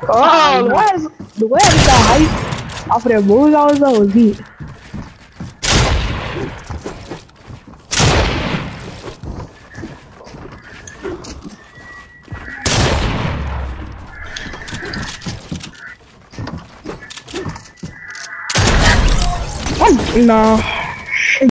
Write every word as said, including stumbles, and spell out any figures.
Oh, the way the way I got hype off of that moves I was on was beat. No.